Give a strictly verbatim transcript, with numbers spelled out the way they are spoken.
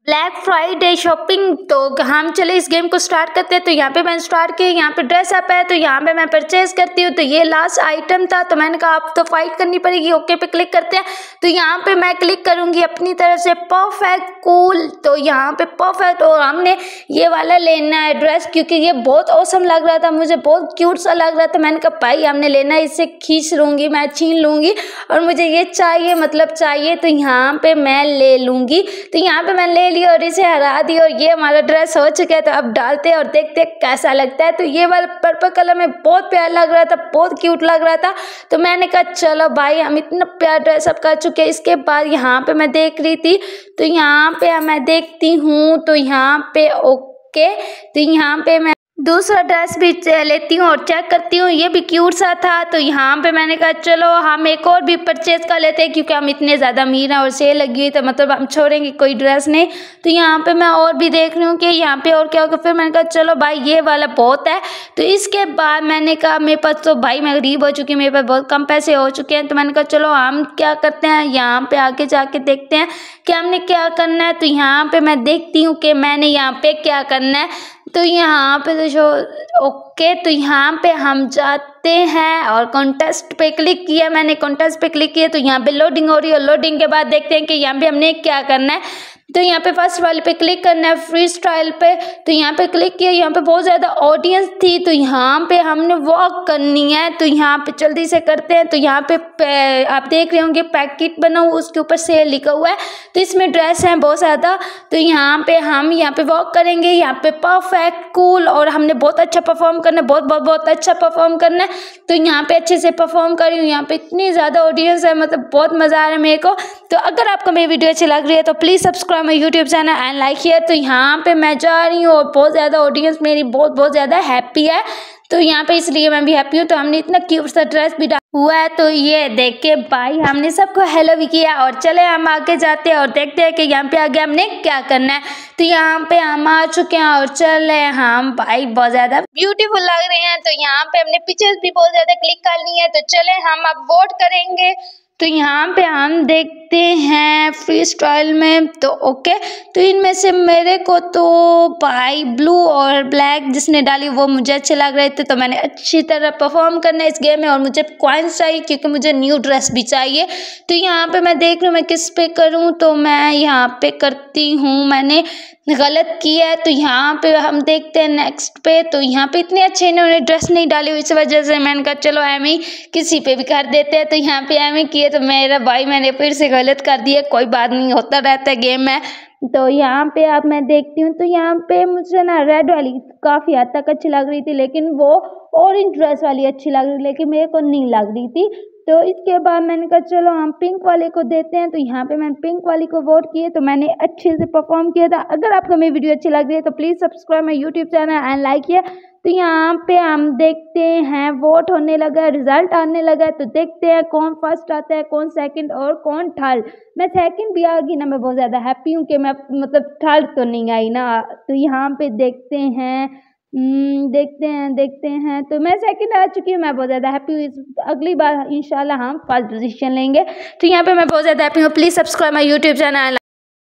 Black Friday shopping. तो हम चले इस गेम को स्टार्ट करते हैं। तो यहाँ पे मैंने स्टार्ट किया, यहाँ पे ड्रेस अप है तो यहाँ पे मैं परचेज करती हूँ। तो ये लास्ट आइटम था तो मैंने कहा अब तो फाइट करनी पड़ेगी। ओके पे क्लिक करते हैं। तो यहाँ पे मैं क्लिक करूँगी अपनी तरफ से परफेक्ट कूल। तो यहाँ पे परफेक्ट, और हमने ये वाला लेना है ड्रेस क्योंकि ये बहुत औसम लग रहा था, मुझे बहुत क्यूट सा लग रहा था। मैंने कहा भाई हमने लेना है, इससे खींच लूँगी मैं, छीन लूँगी और मुझे ये चाहिए, मतलब चाहिए। तो यहाँ पे मैं ले लूँगी। तो यहाँ पे मैं ले लिया और इसे हरा दी और ये हमारा ड्रेस हो चुका है। तो अब डालते हैं और देखते हैं कैसा लगता है। तो ये वाला पर्पल कलर में बहुत प्यारा लग रहा था, बहुत क्यूट लग रहा था। तो मैंने कहा चलो भाई हम इतना प्यारा ड्रेस अप कर चुके हैं। इसके बाद यहाँ पे मैं देख रही थी, तो यहाँ पे मैं देखती हूँ तो यहाँ पे ओके, तो यहाँ पे मैं दूसरा ड्रेस भी लेती हूँ और चेक करती हूँ, ये भी क्यूट सा था। तो यहाँ पे मैंने कहा चलो हम एक और भी परचेज कर लेते हैं क्योंकि हम इतने ज़्यादा अमीर हैं और सेल लगी हुई, तो मतलब हम छोड़ेंगे कोई ड्रेस नहीं। तो यहाँ पे मैं और भी देख रही हूँ कि यहाँ पे और क्या होगा। फिर मैंने कहा चलो भाई ये वाला बहुत है। तो इसके बाद मैंने कहा मेरे पास तो भाई मैं गरीब हो चुकी हूँ, मेरे पास बहुत कम पैसे हो चुके हैं। तो मैंने कहा चलो हम क्या करते हैं, यहाँ पे आगे जाके देखते हैं कि हमने क्या करना है। तो यहाँ पे मैं देखती हूँ कि मैंने यहाँ पे क्या करना है। तो यहाँ पे तो जो ओके, तो यहाँ पे हम जाते हैं और कॉन्टेस्ट पे क्लिक किया मैंने, कॉन्टेस्ट पे क्लिक किया। तो यहाँ पे लोडिंग हो रही है, लोडिंग के बाद देखते हैं कि यहाँ पे हमने क्या करना है। तो यहाँ पे फर्स्ट वाले पे क्लिक करना है, फ्री स्टाइल पे। तो यहाँ पे क्लिक किया, यहाँ पे बहुत ज़्यादा ऑडियंस थी तो यहाँ पे हमने वॉक करनी है। तो यहाँ पे जल्दी से करते हैं। तो यहाँ पे, पे आप देख रहे होंगे पैकेट बना हुआ, उसके ऊपर सेल लिखा हुआ है। तो इसमें ड्रेस हैं बहुत ज़्यादा। तो यहाँ पे हम यहाँ पे वॉक करेंगे, यहाँ पे परफेक्ट कूल, और हमने बहुत अच्छा परफॉर्म करना है, बहुत बहुत बहुत अच्छा परफॉर्म करना है। तो यहाँ पे अच्छे से परफॉर्म कर रही हूँ, यहाँ पे इतनी ज़्यादा ऑडियंस है, मतलब बहुत मज़ा आ रहा है मेरे को। तो अगर आपको मेरी वीडियो अच्छी लग रही है तो please subscribe my YouTube channel and like here. तो यहाँ पे मैं जा रही हूँ और बहुत ज़्यादा ऑडियंस मेरी बहुत बहुत ज़्यादा हैप्पी है। तो यहाँ पे इसलिए मैं भी हैप्पी हूँ। तो हमने इतना क्यूट सा ड्रेस भी डाला हुआ है। तो ये देख के भाई हमने सबको हेलो भी किया और चले हम आगे जाते हैं और देखते हैं कि यहाँ पे आगे हमने क्या करना है। तो यहाँ पे हम आ चुके हैं और चले हम भाई बहुत ज़्यादा ब्यूटीफुल लग रहे हैं। तो यहाँ पे हमने पिक्चर्स भी बहुत ज़्यादा क्लिक कर ली है। तो चले हम अब वोट करेंगे। तो यहाँ पे हम देखते हैं फ्री स्टाइल में, तो ओके, तो इनमें से मेरे को तो भाई ब्लू और ब्लैक जिसने डाली वो मुझे अच्छे लग रहे थे। तो मैंने अच्छी तरह परफॉर्म करना है इस गेम में और मुझे कॉइन्स चाहिए क्योंकि मुझे न्यू ड्रेस भी चाहिए। तो यहाँ पे मैं देख रही हूँ मैं किस पे करूँ। तो मैं यहाँ पे करती हूँ, मैंने गलत किया है। तो यहाँ पे हम देखते हैं नेक्स्ट पे। तो यहाँ पे इतने अच्छे इन्होंने ड्रेस नहीं डाली, इस वजह से मैंने कहा चलो एम ही किसी पे भी कर देते हैं। तो यहाँ पे एम ही किए तो मेरा भाई मैंने फिर से गलत कर दिया, कोई बात नहीं, होता रहता है गेम में। तो यहाँ पे अब मैं देखती हूँ, तो यहाँ पे मुझे ना रेड वाली काफ़ी हद तक अच्छी लग रही थी, लेकिन वो ऑरेंज ड्रेस वाली अच्छी लग रही थी, लेकिन मेरे को नहीं लग रही थी। तो इसके बाद मैंने कहा चलो हम पिंक वाले को देते हैं। तो यहाँ पे मैंने पिंक वाली को वोट किए, तो मैंने अच्छे से परफॉर्म किया था। अगर आपको मेरी वीडियो अच्छी लग रही है तो please subscribe my YouTube channel and like किया। तो यहाँ पे हम देखते हैं वोट होने लगा, रिजल्ट आने लगा। तो देखते हैं कौन फर्स्ट आता है, कौन सेकंड और कौन थर्ड। मैं सेकंड भी आ गई ना, मैं बहुत ज़्यादा हैप्पी हूँ कि मैं मतलब थर्ड तो नहीं आई ना। तो यहाँ पे देखते हैं देखते हैं देखते हैं तो मैं सेकंड आ चुकी हूँ, मैं बहुत ज़्यादा हैप्पी हूँ। अगली बार इंशाल्लाह हम फर्स्ट पोजीशन लेंगे। तो यहाँ पे मैं बहुत ज़्यादा हैप्पी हूँ। Please subscribe my YouTube channel.